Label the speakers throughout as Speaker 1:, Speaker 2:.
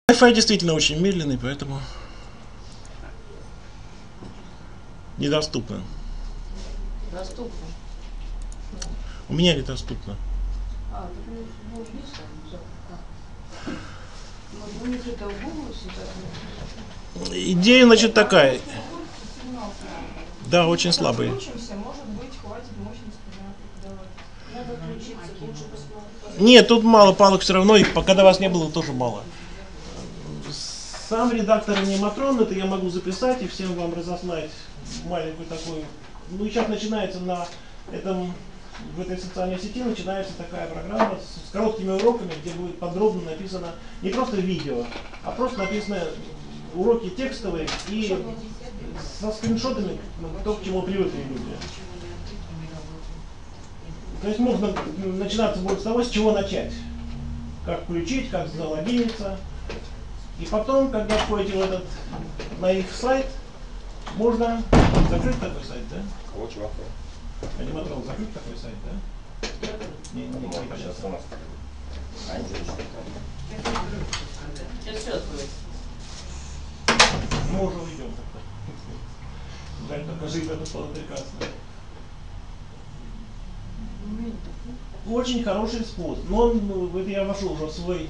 Speaker 1: Wi-Fi действительно очень медленный, поэтому недоступно.
Speaker 2: Доступно.
Speaker 1: У меня недоступно. Идея, значит, такая. Да, очень слабый. Нет, тут мало палок все равно, и пока до вас не было, тоже мало. Сам редактор аниматрон, это я могу записать и всем вам разослать маленькую такую. Ну и сейчас начинается в этой социальной сети начинается такая программа с короткими уроками, где будет подробно написано не просто видео, а просто написано уроки текстовые и со скриншотами, то, к чему привыкли люди. То есть можно начинаться будет с того, с чего начать. Как включить, как залогиниться. И потом, когда входите на их сайт, можно закрыть такой сайт, да?
Speaker 3: Кого чего?
Speaker 1: Аниматрон, закрыть такой сайт, да? Не понятно.
Speaker 2: Сейчас все откроется.
Speaker 1: Мы уже уйдем тогда. Жаль, только жизнь это было прекрасно. Очень хороший способ. Но это я вошел уже в свой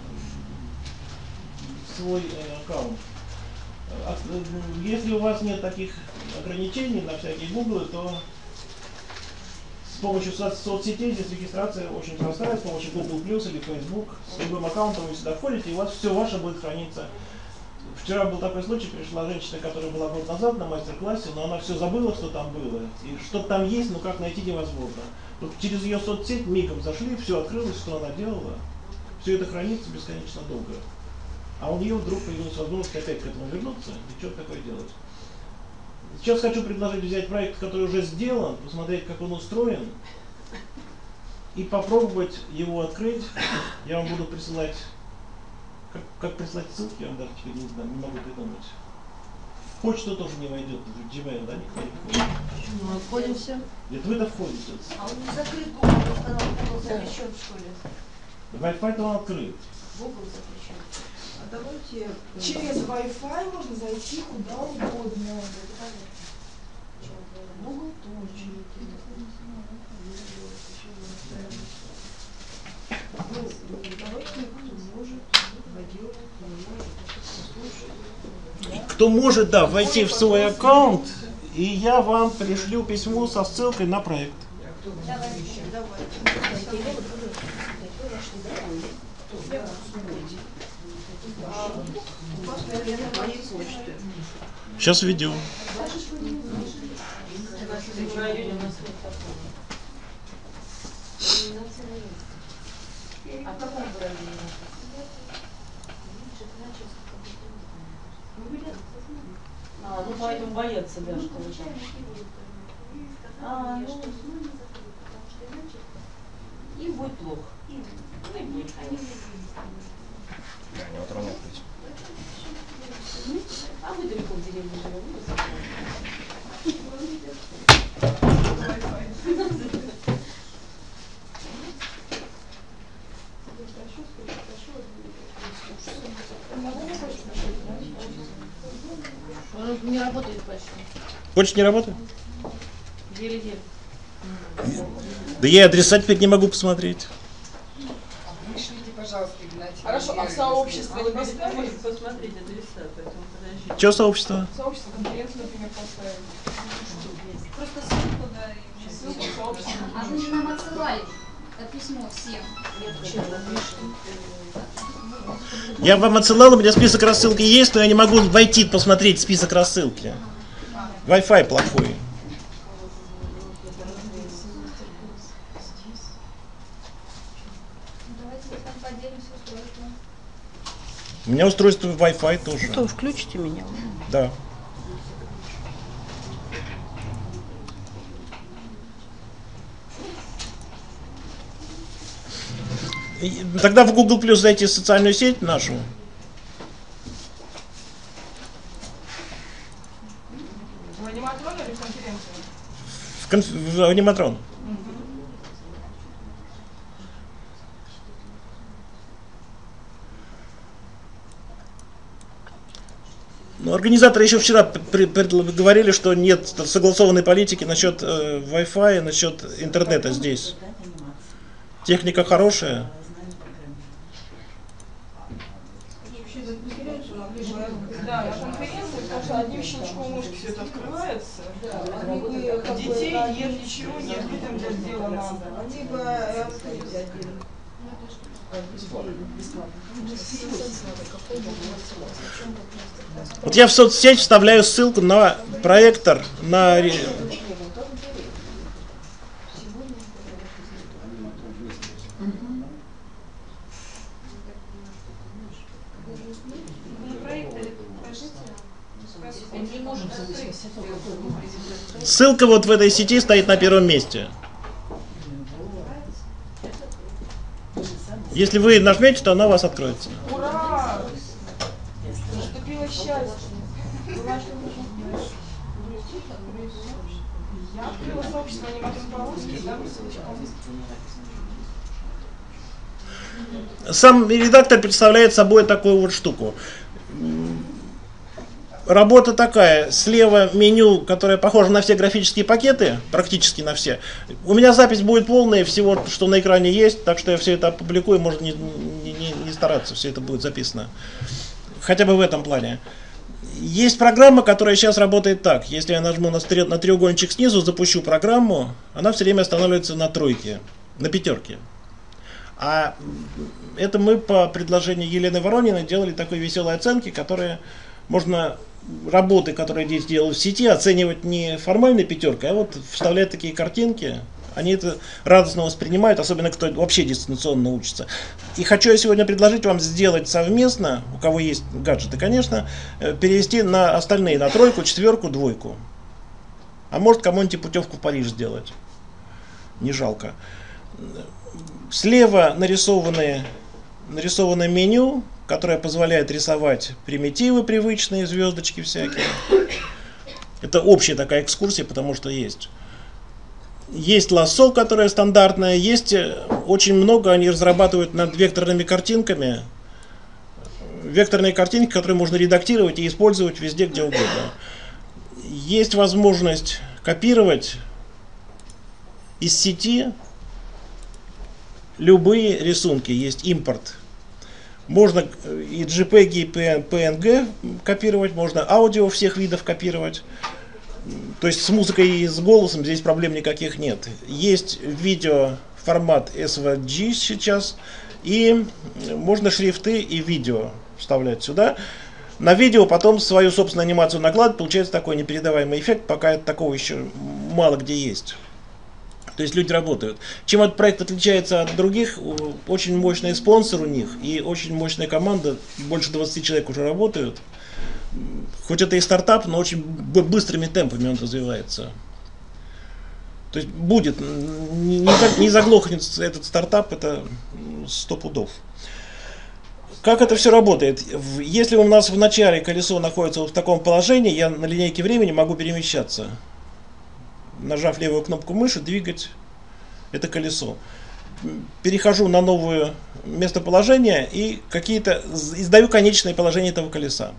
Speaker 1: аккаунт. Если у вас нет таких ограничений на всякие гуглы, то с помощью соцсетей здесь регистрация очень простая, с помощью Google Plus или Facebook. С любым аккаунтом вы сюда входите, и у вас все ваше будет храниться. Вчера был такой случай, пришла женщина, которая была год назад на мастер-классе, но она все забыла, что там было. И что-то там есть, но как найти невозможно. Вот через ее соцсеть мигом зашли, все открылось, что она делала. Все это хранится бесконечно долго. А у нее вдруг появилась возможность опять к этому вернуться и что-то такое делать. Сейчас хочу предложить взять проект, который уже сделан, посмотреть, как он устроен, и попробовать его открыть. Я вам буду присылать, как прислать ссылки, я вам даже теперь не знаю, не могу придумать. В почту тоже не войдет, в Gmail, да, никто не входит.
Speaker 2: Мы отходимся.
Speaker 1: Нет, вы-то входите.
Speaker 4: А он не закрыт Google, канал был запрещен, что ли?
Speaker 1: Wi-Fi-то он открыт.
Speaker 4: Google запрещен.
Speaker 5: А давайте через Wi-Fi можно зайти куда угодно.
Speaker 4: Google тоже.
Speaker 5: Давайте кто может, войдет, послушает.
Speaker 1: Кто может, да, войти в свой аккаунт, и я вам пришлю письмо со ссылкой на проект. Сейчас видео.
Speaker 4: А в каком городе?
Speaker 2: Ну поэтому боятся, да, что вы там. Им будет плохо. Им будет плохо.
Speaker 3: Да, не вот ровно открыть.
Speaker 2: А вы далеко в деревне живете? Он не работает почти.
Speaker 1: Почта не работает?
Speaker 2: Еле-еле.
Speaker 1: Да я адреса теперь не могу посмотреть.
Speaker 5: Пришлите, пожалуйста, Игнатий.
Speaker 2: Хорошо, а в сообществе не поставили? Посмотреть адреса, поэтому подождите.
Speaker 1: Что сообщество?
Speaker 5: Сообщество конференцию, например, поставить.
Speaker 4: Просто ссылку, да, и
Speaker 5: Ссылку в сообщество.
Speaker 4: А вы же нам отсылали это письмо всем.
Speaker 1: Я вам отсылал, у меня список рассылки есть, но я не могу войти посмотреть список рассылки. Wi-Fi плохой.
Speaker 4: Давайте там поделимся устройством.
Speaker 1: У меня устройство Wi-Fi тоже.
Speaker 2: Что, включите меня?
Speaker 1: Да. Тогда в Google Plus зайти в социальную сеть нашу.
Speaker 5: В аниматрон или в конференцию?
Speaker 1: В аниматрон. Организаторы еще вчера говорили, что нет согласованной политики насчет Wi-Fi, насчет интернета здесь. Техника хорошая.
Speaker 5: Да, на конференции, потому что одним щелчком мышки все это открывается. Детей нет, ничего нет, людям для дела надо. Либо
Speaker 1: вот я в соцсеть вставляю ссылку на проектор, на... Ссылка вот в этой сети стоит на первом месте. Если вы нажмете, то она у вас откроется.
Speaker 5: ура! Наступило счастье. Я открыла сообщество аниматоров по-русски, дам ссылочку.
Speaker 1: Сам редактор представляет собой такую вот штуку. Работа такая, слева меню, которое похоже на все графические пакеты, практически на все. У меня запись будет полная всего, что на экране есть, так что я все это опубликую, можно не стараться, все это будет записано. Хотя бы в этом плане. Есть программа, которая сейчас работает так. Если я нажму на треугольничек снизу, запущу программу, она все время останавливается на тройке, на пятерке. А это мы по предложению Елены Ворониной делали такой веселой оценки, которые можно... Работы, которые здесь делают в сети, оценивать не формальной пятеркой, а вот вставлять такие картинки. Они это радостно воспринимают, особенно кто вообще дистанционно учится. И хочу я сегодня предложить вам сделать совместно, у кого есть гаджеты, конечно, перевести на остальные, на тройку, четверку, двойку. А может кому-нибудь путевку в Париж сделать. Не жалко. Слева нарисованное меню, которая позволяет рисовать примитивы привычные, звездочки всякие. Это общая такая экскурсия, потому что есть. Есть лассо, которая стандартная, есть очень много, они разрабатывают над векторными картинками. Векторные картинки, которые можно редактировать и использовать везде, где угодно. Есть возможность копировать из сети любые рисунки, есть импорт. Можно и JPEG, и PNG копировать, можно аудио всех видов копировать. То есть с музыкой и с голосом здесь проблем никаких нет. Есть видео формат SVG сейчас, и можно шрифты и видео вставлять сюда. На видео потом свою собственную анимацию накладывать, получается такой непередаваемый эффект, пока такого еще мало где есть. То есть люди работают. Чем этот проект отличается от других, очень мощный спонсор у них и очень мощная команда, больше 20 человек уже работают. Хоть это и стартап, но очень быстрыми темпами он развивается. То есть будет, не заглохнет этот стартап, это 100 пудов. Как это все работает? Если у нас в начале колесо находится вот в таком положении, я на линейке времени могу перемещаться. Нажав левую кнопку мыши, двигать это колесо. Перехожу на новое местоположение и издаю конечное положение этого колеса.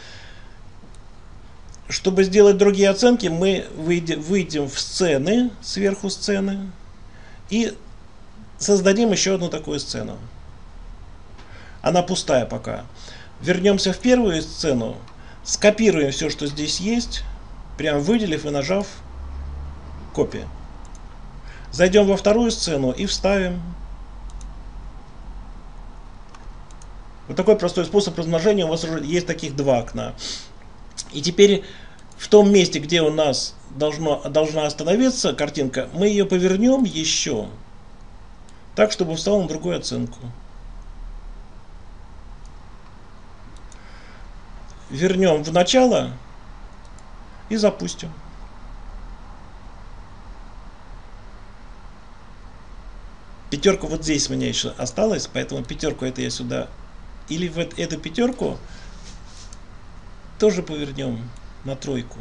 Speaker 1: Чтобы сделать другие оценки, мы выйдем в сцены, сверху сцены, и создадим еще одну такую сцену. Она пустая пока. Вернемся в первую сцену, скопируем все, что здесь есть, прям выделив и нажав копия. Зайдем во вторую сцену и вставим. Вот такой простой способ размножения. У вас уже есть таких два окна. И теперь в том месте, где у нас должна остановиться картинка, мы ее повернем еще так, чтобы встала на другую оценку. Вернем в начало и запустим. Пятерка вот здесь у меня еще осталась, поэтому пятерку это я сюда. Или в эту пятерку тоже повернем на тройку.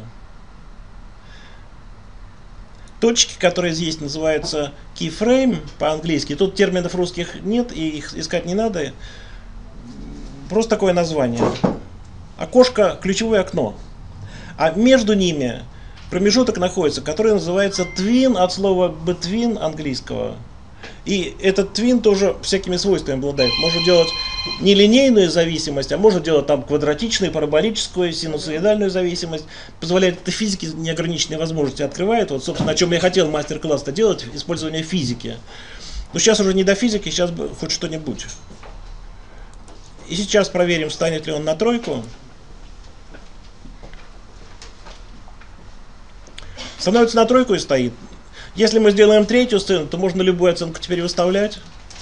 Speaker 1: Точки, которые здесь называются keyframe по-английски. Тут терминов русских нет и их искать не надо. Просто такое название. окошко, ключевое окно. А между ними промежуток находится, который называется twin от слова between английского. И этот twin тоже всякими свойствами обладает. Можно делать нелинейную зависимость, а можно делать там квадратичную, параболическую, синусоидальную зависимость. Позволяет это физике неограниченные возможности открывает. Вот, собственно, о чем я хотел мастер-класс-то делать, использование физики. Но сейчас уже не до физики, сейчас бы хоть что-нибудь. И сейчас проверим, станет ли он на тройку. Становится на тройку и стоит. Если мы сделаем третью сцену, то можно любую оценку теперь выставлять.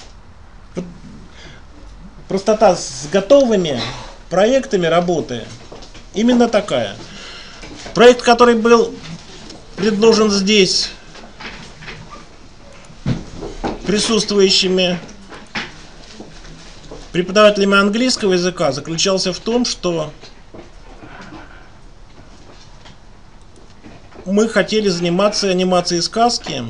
Speaker 1: Простота с готовыми проектами работы именно такая. Проект, который был предложен здесь присутствующими преподавателями английского языка, заключался в том, что мы хотели заниматься анимацией сказки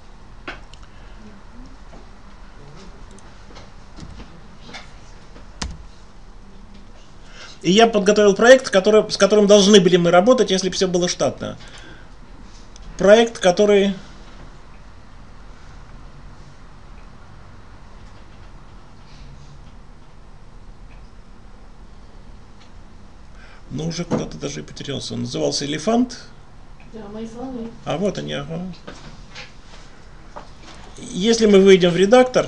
Speaker 1: и я подготовил проект, с которым должны были мы работать, если бы все было штатно. Проект, который уже куда-то даже и потерялся. Он назывался «Элефант».
Speaker 4: Да, мои слоны.
Speaker 1: А вот они, ага. Если мы выйдем в редактор,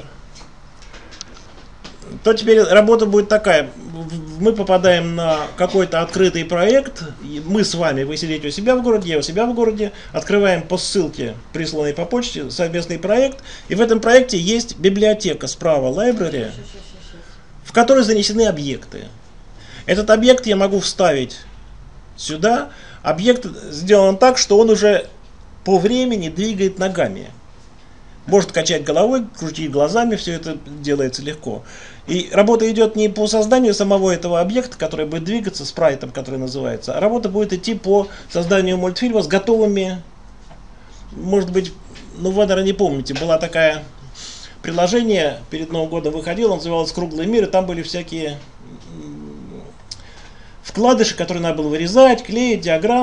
Speaker 1: то теперь работа будет такая. Мы попадаем на какой-то открытый проект. Мы с вами, вы сидите у себя в городе, я у себя в городе. Открываем по ссылке, присланной по почте, совместный проект. И в этом проекте есть библиотека справа, library, в которой занесены объекты. Этот объект я могу вставить сюда. Объект сделан так, что он уже по времени двигает ногами. Может качать головой, крутить глазами, все это делается легко. И работа идет не по созданию самого этого объекта, который будет двигаться, спрайтом, который называется, а работа будет идти по созданию мультфильма с готовыми, может быть, вы, наверное, не помните, было такое приложение, перед Новым годом выходило, называлось «Круглый мир», и там были всякие вкладыши, которые надо было вырезать, клеить,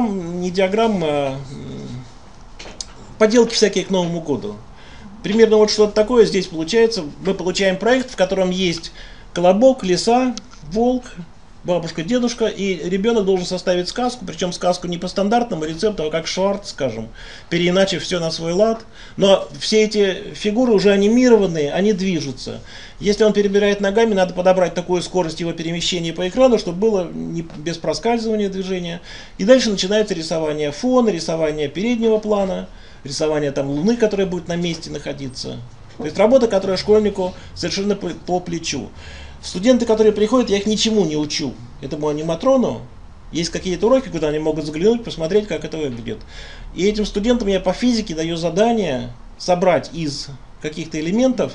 Speaker 1: поделки всякие к Новому году. Примерно вот что-то такое здесь получается. Мы получаем проект, в котором есть колобок, лиса, волк, бабушка, дедушка, и ребенок должен составить сказку, причем сказку не по стандартному рецепту, а как Шварц, скажем, переиначив все на свой лад. Но все эти фигуры уже анимированные, они движутся. Если он перебирает ногами, надо подобрать такую скорость его перемещения по экрану, чтобы было без проскальзывания движения. И дальше начинается рисование фона, рисование переднего плана, рисование там луны, которая будет на месте находиться. То есть работа, которая школьнику совершенно по плечу. Студенты, которые приходят, я их ничему не учу. Этому аниматрону есть какие-то уроки, куда они могут заглянуть, посмотреть, как это выглядит. И этим студентам я по физике даю задание собрать из каких-то элементов,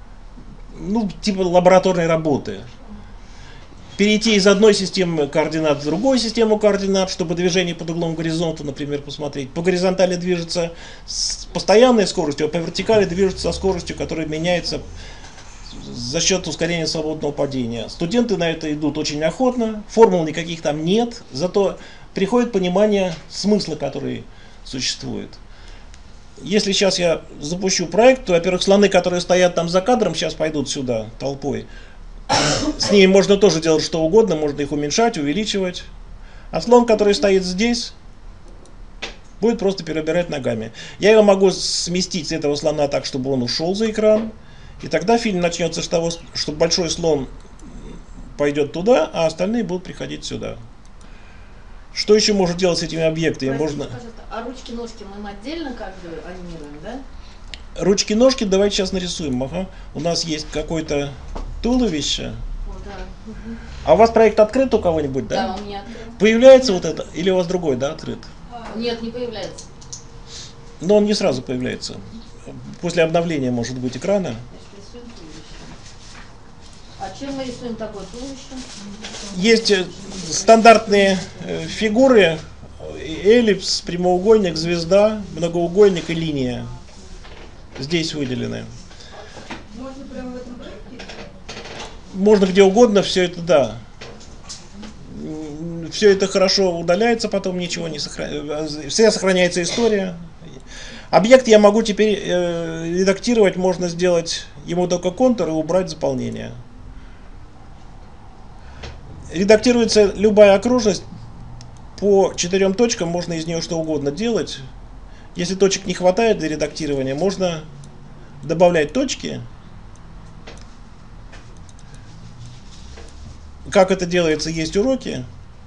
Speaker 1: типа лабораторной работы. Перейти из одной системы координат в другую систему координат, чтобы движение под углом к горизонту, например, посмотреть. По горизонтали движется с постоянной скоростью, а по вертикали движется со скоростью, которая меняется за счет ускорения свободного падения. Студенты на это идут очень охотно, формул никаких там нет, зато приходит понимание смысла, который существует. Если сейчас я запущу проект, то, во-первых, слоны, которые стоят там за кадром, сейчас пойдут сюда толпой. С ними можно тоже делать что угодно, можно их уменьшать, увеличивать. А слон, который стоит здесь, будет просто перебирать ногами. Я его могу сместить с этого слона так, чтобы он ушел за экран. И тогда фильм начнется с того, что большой слон пойдет туда, а остальные будут приходить сюда. Что еще можно делать с этими объектами?
Speaker 4: Простите, пожалуйста, а ручки-ножки мы отдельно как бы анимируем, да?
Speaker 1: Ручки-ножки давайте сейчас нарисуем. Ага. У нас есть какое-то туловище.
Speaker 4: О, да.
Speaker 1: А у вас проект открыт у кого-нибудь, да?
Speaker 4: Да, у меня открыт.
Speaker 1: Появляется вот это? Или у вас другой, да, открыт?
Speaker 4: Нет, не появляется.
Speaker 1: Но он не сразу появляется. После обновления, может быть, экрана.
Speaker 4: Рисуем туловище. А чем мы рисуем такое туловище?
Speaker 1: Есть стандартные фигуры: эллипс, прямоугольник, звезда, многоугольник и линия. Здесь выделены.
Speaker 5: Можно прямо в этом проекте?
Speaker 1: Можно где угодно, все это, да. все это хорошо удаляется, потом ничего не сохраняется, вся сохраняется история. Объект я могу теперь редактировать, можно сделать ему только контур и убрать заполнение. Редактируется любая окружность по 4 точкам, можно из нее что угодно делать. Если точек не хватает для редактирования, можно добавлять точки. Как это делается, есть уроки.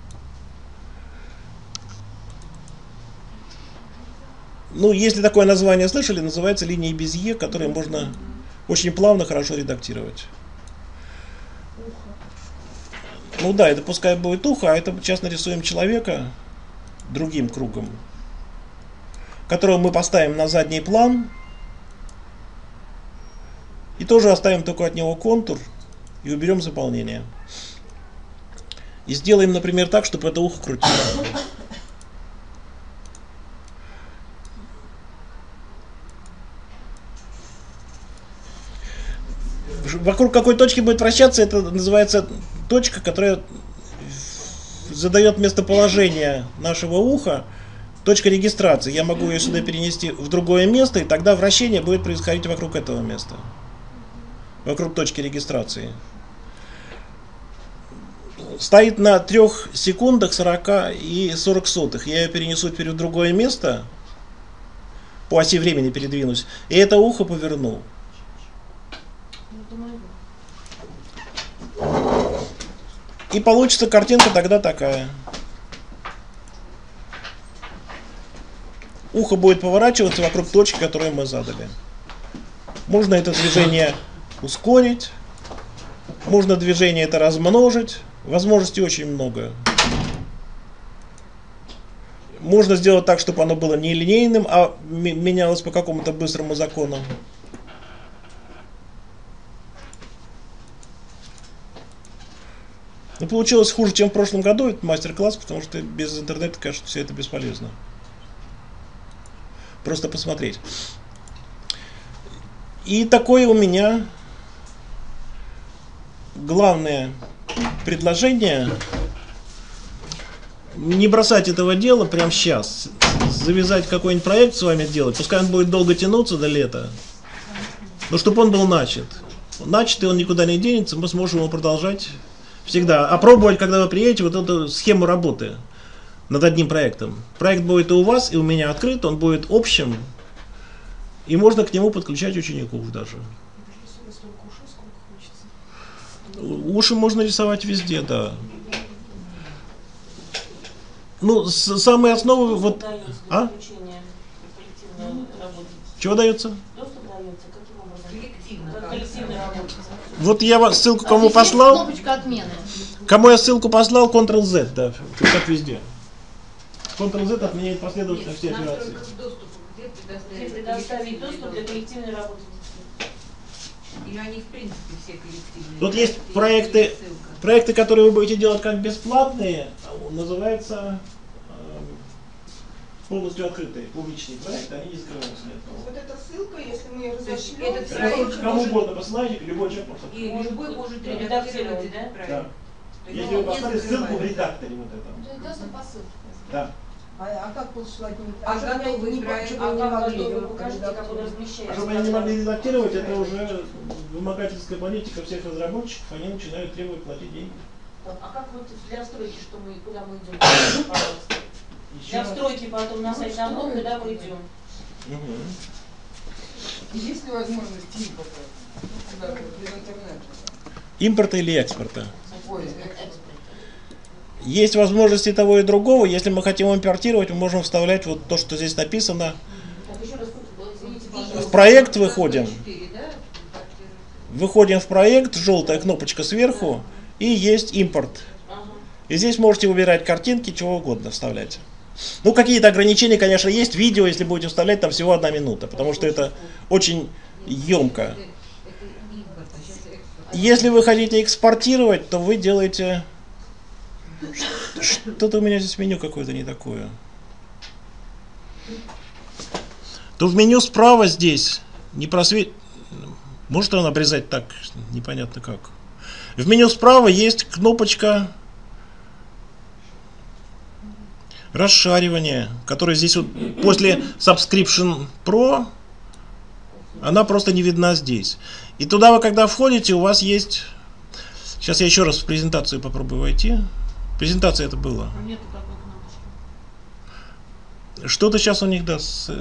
Speaker 1: Ну, если такое название слышали, называется линией Безье, которые можно очень плавно, хорошо редактировать. Ну да, это пускай будет ухо, а это сейчас нарисуем человека другим кругом, которого мы поставим на задний план и тоже оставим только от него контур и уберем заполнение. И сделаем, например, так, чтобы это ухо крутилось. Вокруг какой точки будет вращаться, это называется точка, которая задает местоположение нашего уха, точка регистрации. Я могу ее сюда перенести в другое место, и тогда вращение будет происходить вокруг этого места, вокруг точки регистрации. Стоит на 3 секундах 40 и 40 сотых. Я ее перенесу теперь в другое место, по оси времени передвинусь, и это ухо поверну. И получится картинка тогда такая. Ухо будет поворачиваться вокруг точки, которую мы задали. Можно это движение ускорить, можно движение это размножить. Возможностей очень много. Можно сделать так, чтобы оно было не линейным, а менялось по какому-то быстрому закону. Но получилось хуже, чем в прошлом году, этот мастер-класс, потому что без интернета, конечно, все это бесполезно. Просто посмотреть. И такое у меня главное предложение: не бросать этого дела прямо сейчас, завязать какой-нибудь проект с вами делать, пускай он будет долго тянуться до лета, но чтобы он был начат. Начатый он никуда не денется, мы сможем его продолжать всегда. Опробовать, когда вы приедете, вот эту схему работы над одним проектом. Проект будет и у вас, и у меня открыт, он будет общим, и можно к нему подключать учеников даже. Уши можно рисовать везде, да. Ну, самые основы вот. А? Чего дается? Вот я вам ссылку кому послал.
Speaker 4: Кнопочка отмены.
Speaker 1: Кому я ссылку послал, Ctrl-Z, да, как везде. Ctrl-Z отменяет последовательно все операции.
Speaker 2: Где предоставить доступ для коллективной работы?
Speaker 6: Или они в принципе все коллективные?
Speaker 1: Тут есть проекты, которые вы будете делать как бесплатные, называется полностью открытые, публичные проекты, они не закрываются ни от кого.
Speaker 5: Вот эта ссылка, если мы ее разошлем,
Speaker 6: этот
Speaker 1: Это
Speaker 6: проект
Speaker 1: кому угодно посылайте, любой человек может
Speaker 6: И
Speaker 1: открыть.
Speaker 6: любой может
Speaker 2: редактировать,
Speaker 6: редактировать, да,
Speaker 1: Да.
Speaker 6: правильно?
Speaker 1: Если вы поставили ссылку в редакторе вот этом.
Speaker 4: То есть доступ по ссылке.
Speaker 1: Да.
Speaker 5: А как посылать?
Speaker 6: А готовый проект,
Speaker 5: чтобы не могли
Speaker 2: Вы
Speaker 5: его
Speaker 2: покажите, как он
Speaker 5: редактировать?
Speaker 1: А
Speaker 2: размещается.
Speaker 1: чтобы они не могли редактировать, это уже вымогательская политика всех разработчиков, они начинают требовать платить деньги.
Speaker 2: А как вот для стройки, что мы, куда мы идем? Пожалуйста.
Speaker 1: Еще
Speaker 2: Для
Speaker 1: раз.
Speaker 2: стройки потом на сайт Данон, куда мы идем?
Speaker 1: Мгм.
Speaker 5: Есть ли возможность импорта куда-то без интернета?
Speaker 1: Импорта или экспорта?
Speaker 5: Ой,
Speaker 1: Есть возможности того и другого. Если мы хотим импортировать, мы можем вставлять вот то, что здесь написано.
Speaker 2: Так, еще раз, извините, пожалуйста.
Speaker 1: В проект выходим.
Speaker 6: 4, да?
Speaker 1: Выходим в проект, желтая кнопочка сверху, и есть импорт.
Speaker 2: Ага.
Speaker 1: И здесь можете выбирать картинки, чего угодно вставлять. Ну, какие-то ограничения, конечно, есть. Видео, если будете вставлять, там всего 1 минута, потому что это очень емко.
Speaker 6: Это импорт, а сейчас экспорт.
Speaker 1: Если вы хотите экспортировать, то вы делаете... Что-то у меня здесь меню какое-то не такое. То в меню справа здесь не просвет... Может он обрезать так? Непонятно как. В меню справа есть кнопочка расшаривание, которое здесь вот после Subscription Pro, она просто не видна здесь. И туда вы когда входите, у вас есть... Сейчас я еще раз в презентацию попробую войти. Презентация это было.
Speaker 4: Нету такой кнопочки.
Speaker 1: Что-то сейчас у них даст.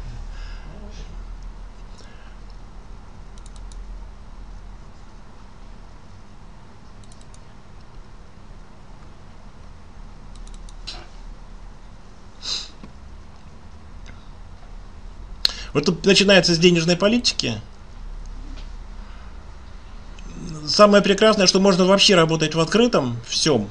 Speaker 1: Вот тут начинается с денежной политики. Самое прекрасное, что можно вообще работать в открытом всем,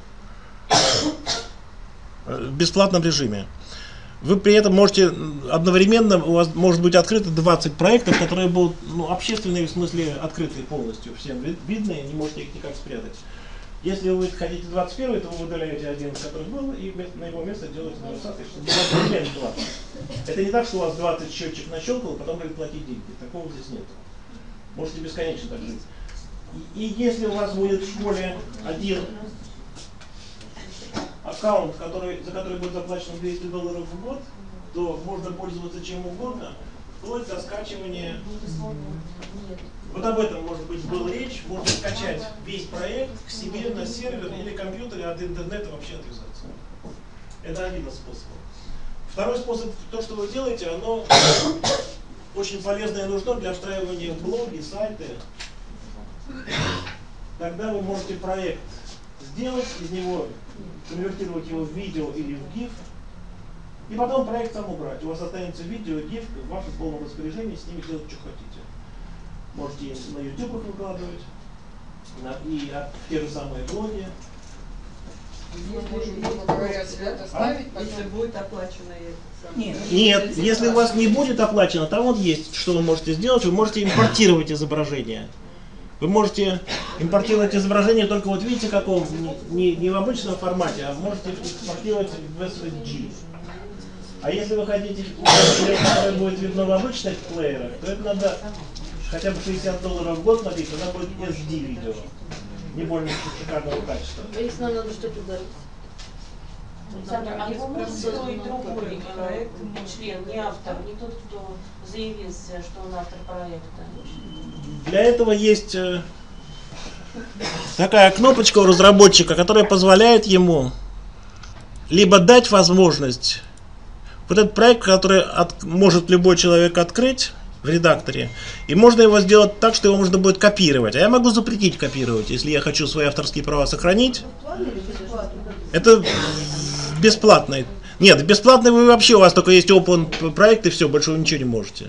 Speaker 1: в бесплатном режиме. Вы при этом можете одновременно, у вас может быть открыто 20 проектов, которые будут общественные, в смысле открытые полностью, всем видны, не можете их никак спрятать. Если вы хотите 21, то вы удаляете один, который был, и на его место делаете 20, чтобы было примерно 20. Это не так, что у вас 20 счетчик нащелкал, потом будет платить деньги. Такого здесь нет. Можете бесконечно так жить. И если у вас будет в школе один аккаунт, за который будет заплачено $200 в год, то можно пользоваться чем угодно, вплоть до скачивания. Вот об этом, может быть, была речь. Можно скачать весь проект к себе на сервер или компьютере, от интернета вообще отвязаться. Это один из способов. Второй способ, то, что вы делаете, оно очень полезно и нужно для встраивания в блоги, сайты. Тогда вы можете проект сделать, из него конвертировать его в видео или в GIF, и потом проект сам убрать. У вас останется видео, GIF в вашем полном распоряжении, с ними делать, что хотите. Можете на YouTube их выкладывать, и те же самые блоги.
Speaker 2: Если будет оплачено это.
Speaker 1: Нет, если у вас не будет оплачено, там вот есть, что вы можете сделать. Вы можете импортировать изображение. Вы можете импортировать изображение только вот видите каком, не в обычном формате, а можете импортировать в SVG. А если вы хотите, которое будет видно в обычных плеерах, то это надо хотя бы $60 в год смотреть, тогда будет SD видео. Не более шикарного качества.
Speaker 4: Если нам надо что-то удалить.
Speaker 7: Александр, а его может строить другой член, не автор, не тот, кто заявился, что он автор проекта?
Speaker 1: Для этого есть такая кнопочка у разработчика, которая позволяет ему либо дать возможность вот этот проект, который может любой человек открыть в редакторе, и можно его сделать так, что его можно будет копировать. А я могу запретить копировать, если я хочу свои авторские права сохранить. Это бесплатный. Нет, бесплатный вы вообще, у вас только есть open проект и все, больше вы ничего не можете.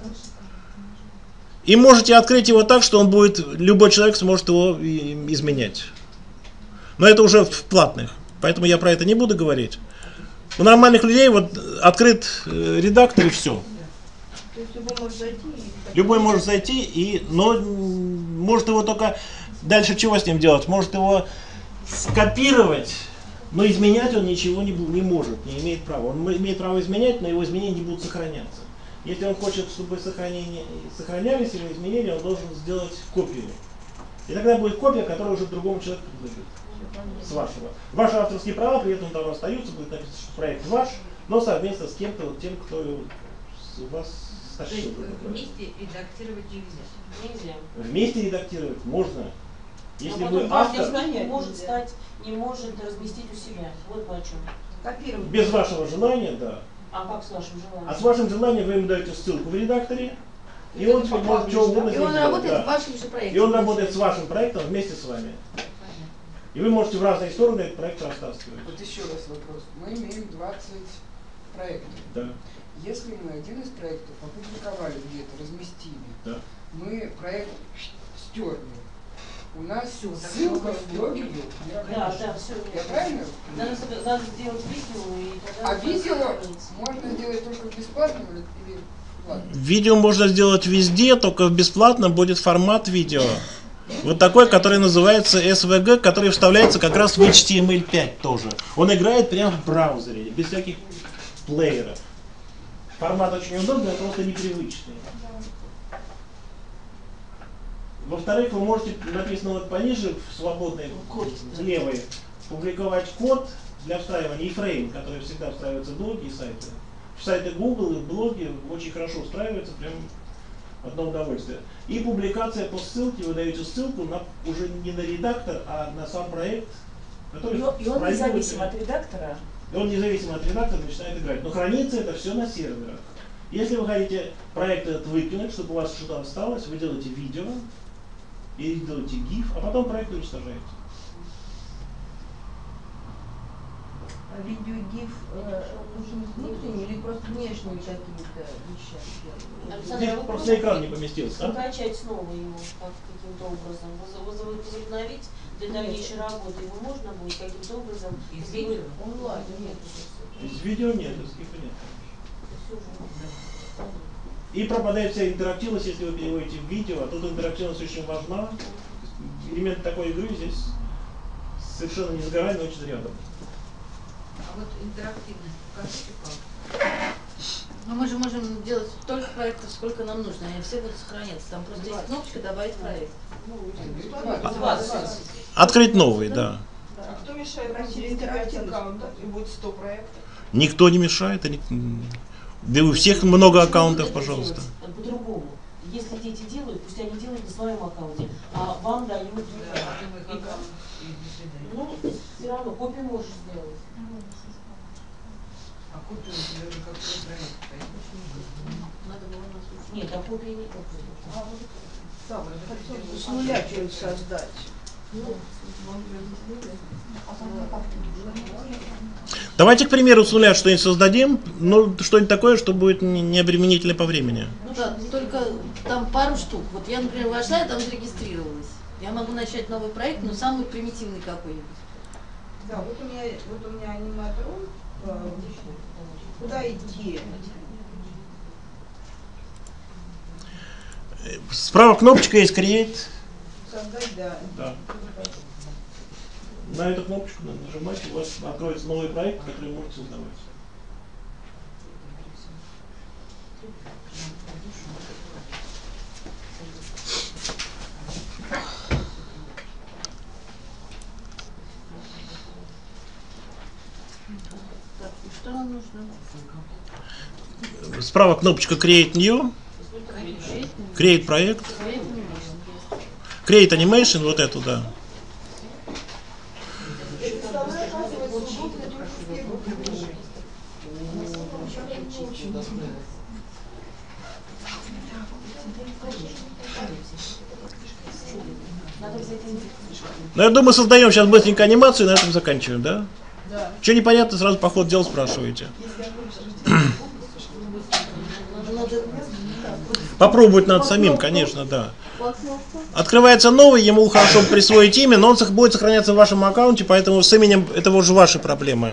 Speaker 1: И можете открыть его так, что он будет, любой человек сможет его изменять. Но это уже в платных, поэтому я про это не буду говорить. У нормальных людей вот открыт редактор и все.
Speaker 4: То есть любой может зайти
Speaker 1: Любой может зайти, но может его только дальше чего с ним делать? Может его скопировать, но изменять он ничего не может, не имеет права. Он имеет право изменять, но его изменения не будут сохраняться. Если он хочет, чтобы сохранялись его изменения, он должен сделать копию. И тогда будет копия, которая уже другому человеку принадлежит. С вашего. Ваши авторские права при этом там остаются, будет написано, что проект ваш, но совместно с кем-то, вот тем, кто у вас стащил.
Speaker 6: Вместе редактировать нельзя.
Speaker 1: Вместе редактировать можно. Если
Speaker 7: но
Speaker 1: вы автор,
Speaker 7: не может разместить у себя. Вот о чем.
Speaker 4: копировать.
Speaker 1: без вашего желания, да.
Speaker 7: А как с вашим желанием?
Speaker 1: А с вашим желанием вы ему даете ссылку в редакторе, и он теперь может что угодно
Speaker 4: И он
Speaker 1: сделать,
Speaker 4: работает
Speaker 1: да.
Speaker 4: в вашем же проекте.
Speaker 1: И он работает с вашим проектом вместе с вами. И вы можете в разные стороны этот проект растаскивать.
Speaker 8: Вот еще раз вопрос. Мы имеем 20 проектов.
Speaker 1: Да.
Speaker 8: Если мы один из проектов опубликовали где-то, разместили,
Speaker 1: Да.
Speaker 8: мы проект стерли, у нас
Speaker 7: Всё,
Speaker 8: ссылка
Speaker 7: так
Speaker 8: в блоге будет.
Speaker 7: Да, все.
Speaker 8: Я правильно?
Speaker 7: Надо сделать видео и тогда...
Speaker 8: А видео можно сделать только бесплатно или платно?
Speaker 1: Видео можно сделать везде, только в бесплатном будет формат видео. Вот такой, который называется SVG, который вставляется как раз в HTML5 тоже. Он играет прямо в браузере, без всяких плееров. Формат очень удобный, но просто непривычный. Во-вторых, вы можете, написано вот пониже, в свободной, в левой, публиковать код для встраивания iframe, который всегда встраивается в блоги и сайты. Сайты Google и блоги очень хорошо встраиваются, прям одно удовольствие. И публикация по ссылке, вы даете ссылку уже не на редактор, а на сам проект, который
Speaker 7: И он независим от редактора?
Speaker 1: И он независимо от редактора начинает играть. Но хранится это все на серверах. Если вы хотите проект этот выкинуть, чтобы у вас что-то осталось, вы делаете видео, или делаете GIF, а потом проект уничтожаете.
Speaker 4: А видео GIF нужны внутренние или просто внешние какие-то вещи?
Speaker 2: Александр,
Speaker 1: Здесь
Speaker 2: вы
Speaker 1: просто на экран не поместился. Да?
Speaker 2: скачать снова его каким-то образом, возобновить для дальнейшей работы его можно будет каким-то образом изменить?
Speaker 4: Онлайн нет.
Speaker 1: Из видео нет, из GIF нет. И пропадает вся интерактивность, если вы переводите в видео, а тут интерактивность очень важна. Элемент такой игры здесь совершенно не сгорает, но очень рядом.
Speaker 6: А вот интерактивность, покажите как.
Speaker 4: Но мы же можем делать столько проектов, сколько нам нужно, они все будут сохраняться. Там просто есть кнопочка «Добавить проект».
Speaker 5: 20.
Speaker 1: Открыть новый, да.
Speaker 5: А кто мешает разделить 5 аккаунтов и будет 100 проектов?
Speaker 1: Никто не мешает. Да у всех много аккаунтов, пожалуйста.
Speaker 2: По-другому. Если дети делают, пусть они делают на своем аккаунте, а вам дают. Ну, все равно копию можешь сделать.
Speaker 6: А копию у тебя же какой проект стоит?
Speaker 4: Надо было нас учить.
Speaker 2: Нет, а копия не копия.
Speaker 5: С нуля что-нибудь создать.
Speaker 1: Давайте, к примеру, с нуля что-нибудь создадим, но что-нибудь такое, что будет не обременительно по времени.
Speaker 4: Ну да, только там пару штук. Вот я, например, вошла, я там зарегистрировалась. Я могу начать новый проект, но самый примитивный какой-нибудь.
Speaker 5: Да, вот у меня аниматрон. Куда идти?
Speaker 1: Справа кнопочка есть Create.
Speaker 5: Создать, да.
Speaker 1: Да. На эту кнопочку надо нажимать, у вас откроется новый проект, который вы можете создавать.
Speaker 4: Так, и что нам нужно?
Speaker 1: Справа кнопочка Create New. Create проект. Create Animation, вот эту, да. Ну, я думаю, создаем сейчас быстренько анимацию и на этом заканчиваем, да?
Speaker 5: Да.
Speaker 1: Что непонятно, сразу по ходу дела спрашиваете. Попробовать надо самим, конечно, да. Открывается новый, ему хорошо присвоить имя, но он будет сохраняться в вашем аккаунте, поэтому с именем это уже ваши проблемы.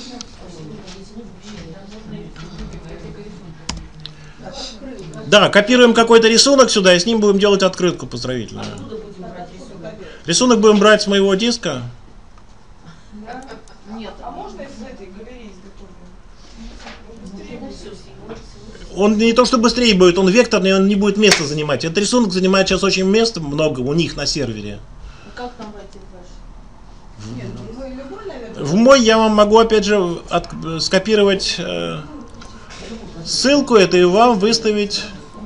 Speaker 1: Да, копируем какой-то рисунок сюда и с ним будем делать открытку поздравительную. Рисунок будем брать с моего диска.
Speaker 4: Нет.
Speaker 5: А можно из этой галереи
Speaker 1: Он не то что быстрее будет, он векторный, он не будет места занимать. Этот рисунок занимает сейчас очень места много у них на сервере.
Speaker 4: Как нам войти в ваш?
Speaker 5: Нет, мы любой, наверное.
Speaker 1: В мой я вам могу опять же скопировать ссылку эту и вам выставить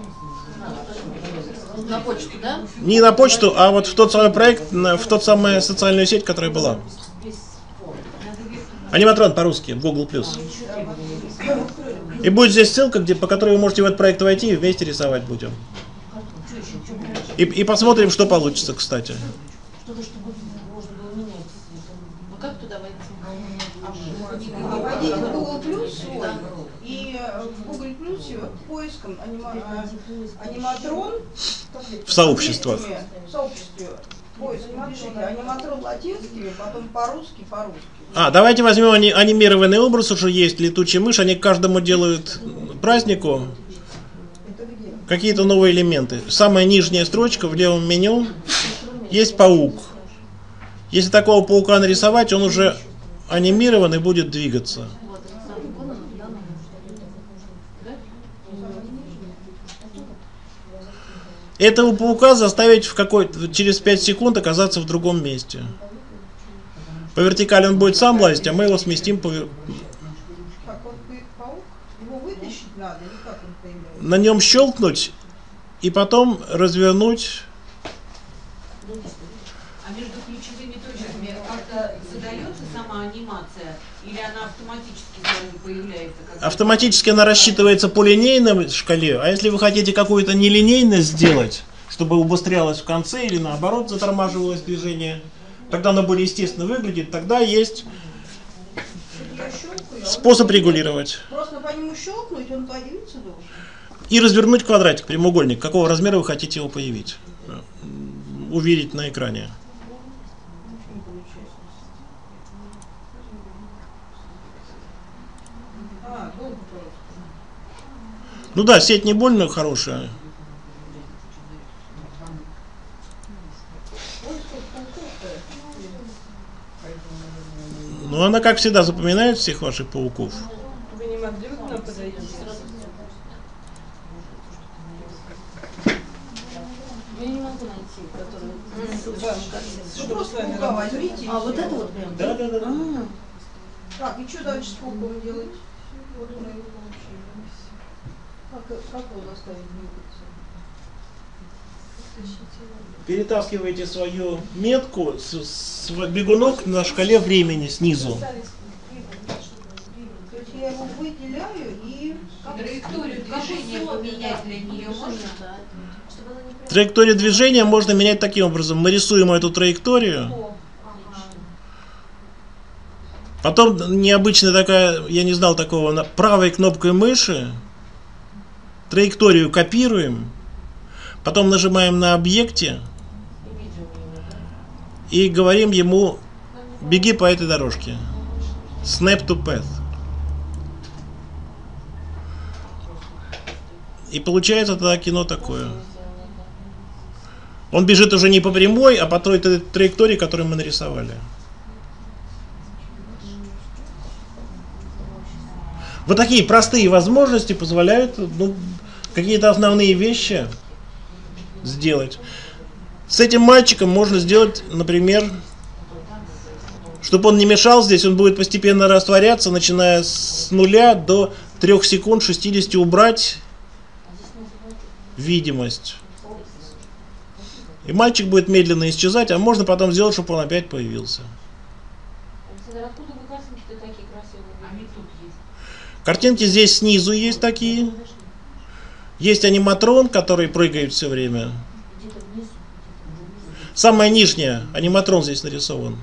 Speaker 4: На почту, да?
Speaker 1: не на почту, а вот в тот самый проект, в тот самую социальную сеть, которая была. Аниматрон по-русски, в Google+. И будет здесь ссылка, по которой вы можете в этот проект войти и вместе рисовать будем. И посмотрим, что получится, кстати.
Speaker 4: Ну как туда войти?
Speaker 5: Войдите в Google Plus и в Google Plus поиском аниматрон
Speaker 1: В сообществах.
Speaker 5: в сообществе. Поиск, напишите аниматрон латинскими, потом по-русски.
Speaker 1: Давайте возьмем анимированный образ, уже есть летучая мышь, они к каждому делают празднику какие-то новые элементы. Самая нижняя строчка в левом меню есть паук. Если такого паука нарисовать, он уже анимирован и будет двигаться.
Speaker 4: Вот, Александр Кононов, да, нам да?
Speaker 1: Этого паука заставить через 5 секунд оказаться в другом месте. По вертикали он будет сам лазить, а мы его сместим по...
Speaker 5: Как он паук? Его вытащить надо или как он появляется?
Speaker 1: На нем щелкнуть и потом развернуть.
Speaker 6: А между ключевыми точками как-то задается сама анимация? Или она автоматически сразу появляется?
Speaker 1: Автоматически она рассчитывается по линейной шкале, а если вы хотите какую-то нелинейность сделать, чтобы убыстрялось в конце или наоборот затормаживалось движение, тогда оно более естественно выглядит, тогда есть
Speaker 5: Я щелкаю,
Speaker 1: способ регулировать.
Speaker 5: просто по нему щелкнуть, он появится должен.
Speaker 1: И развернуть квадратик, прямоугольник, какого размера вы хотите его появить, увидеть на экране.
Speaker 5: Долго просто.
Speaker 1: Ну да, сеть не больно хорошая. Но она, как всегда, запоминает всех ваших пауков.
Speaker 5: Вы не могли бы к нам подойти?
Speaker 4: Я не могу найти, который...
Speaker 5: Что с вами возьмите.
Speaker 4: А, вот это вот прям?
Speaker 1: Да.
Speaker 5: Так, и что дальше с пауком делать? Вот мы его получили. Как его заставить двигаться?
Speaker 1: Перетаскиваете свою метку с бегунок на шкале времени снизу.
Speaker 5: То есть я его выделяю и...
Speaker 6: Траекторию движения поменять для нее можно?
Speaker 1: Траекторию движения можно менять таким образом. Мы рисуем эту траекторию. Потом необычная такая, я не знал такого, правой кнопкой мыши траекторию копируем. Потом нажимаем на объекте и говорим ему: беги по этой дорожке. Snap to path. И получается тогда кино такое. Он бежит уже не по прямой, а по той траектории, которую мы нарисовали. Вот такие простые возможности позволяют какие-то основные вещи сделать. С этим мальчиком можно сделать, например, чтобы он не мешал здесь, он будет постепенно растворяться, начиная с 0 до 3 секунд 60 убрать видимость. И мальчик будет медленно исчезать, а можно потом сделать, чтобы он опять появился.
Speaker 2: Александр, откуда вы картинки-то такие красивые?
Speaker 6: Они тут есть.
Speaker 1: Картинки здесь снизу есть такие. Есть аниматрон, который прыгает все время. Самая нижняя, аниматрон здесь нарисован.